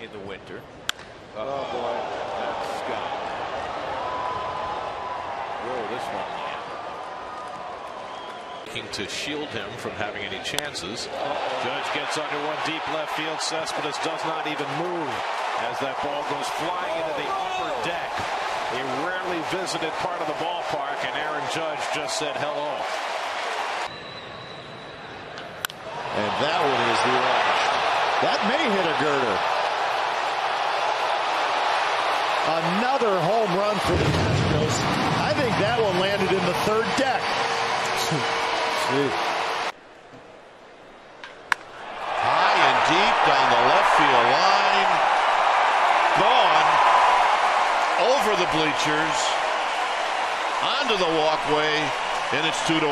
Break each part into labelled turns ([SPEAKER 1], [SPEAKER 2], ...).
[SPEAKER 1] in the winter.
[SPEAKER 2] Oh boy.
[SPEAKER 1] That's Scott. Whoa, this one. Looking to shield him from having any chances. Judge gets under one deep left field. Cespedes does not even move as that ball goes flying into the upper deck. A rarely visited part of the ballpark, and Aaron Judge just said hello.
[SPEAKER 2] And that one is launched. That may hit a girder. Another home run for the Astros. I think that one landed in the third deck.
[SPEAKER 3] High and deep down the left field line. Gone over the bleachers, onto the walkway, and it's 2-1.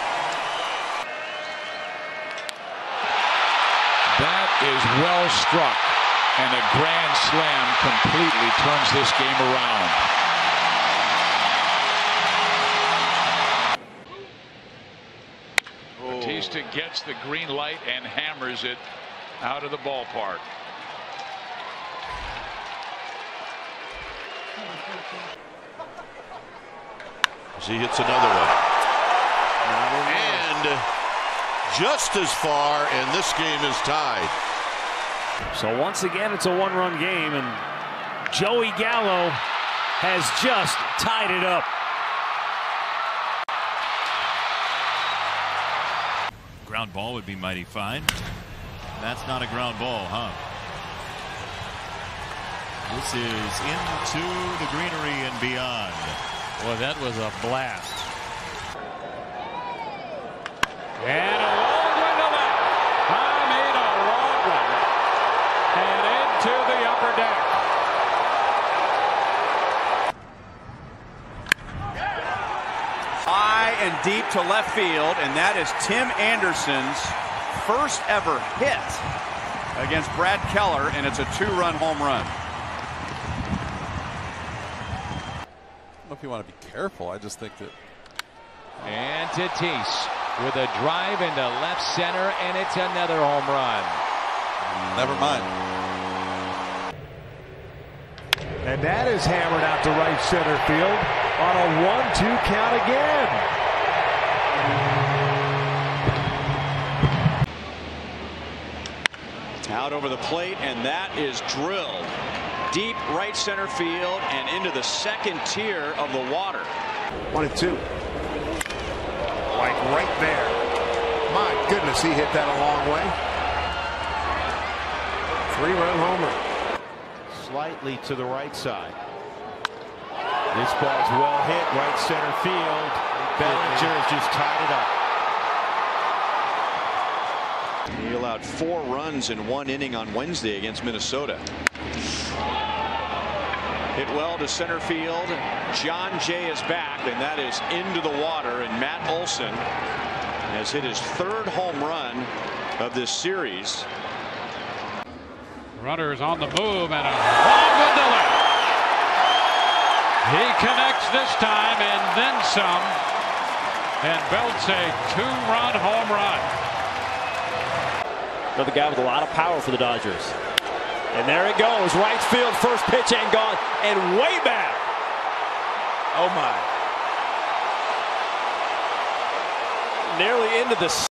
[SPEAKER 4] That is well struck, and a grand slam completely turns this game around. Batista gets the green light and hammers it out of the ballpark.
[SPEAKER 3] He hits another one. And just as far, and this game is tied.
[SPEAKER 5] So once again, it's a one-run game, and Joey Gallo has just tied it up.
[SPEAKER 6] Ground ball would be mighty fine. That's not a ground ball, huh? This is into the greenery and beyond.
[SPEAKER 5] Well, that was a blast. And a long one to left. I mean, a long one. And into the upper deck.
[SPEAKER 7] High and deep to left field, and that is Tim Anderson's first ever hit against Brad Keller, and it's a two-run home run.
[SPEAKER 2] I don't know if you want to be careful. I just think that.
[SPEAKER 8] And Tatis with a drive into left center, and it's another home run.
[SPEAKER 2] Never mind.
[SPEAKER 5] And that is hammered out to right center field on a 1-2 count again.
[SPEAKER 7] Out over the plate, and that is drilled deep right center field and into the second tier of the water.
[SPEAKER 9] 1-2. Like right there. My goodness, he hit that a long way. Three-run homer.
[SPEAKER 1] Slightly to the right side. This ball's well hit right center field. Bellinger has just tied it up.
[SPEAKER 7] He allowed 4 runs in 1 inning on Wednesday against Minnesota. Hit well to center field. John Jay is back, and that is into the water, and Matt Olson has hit his 3rd home run of this series.
[SPEAKER 4] Runners on the move, and a long one to left. He connects this time and then some, and belts a 2-run home run.
[SPEAKER 5] Another guy with a lot of power for the Dodgers. And there it goes, right field, first pitch ain't gone, and way back. Oh my. Nearly into the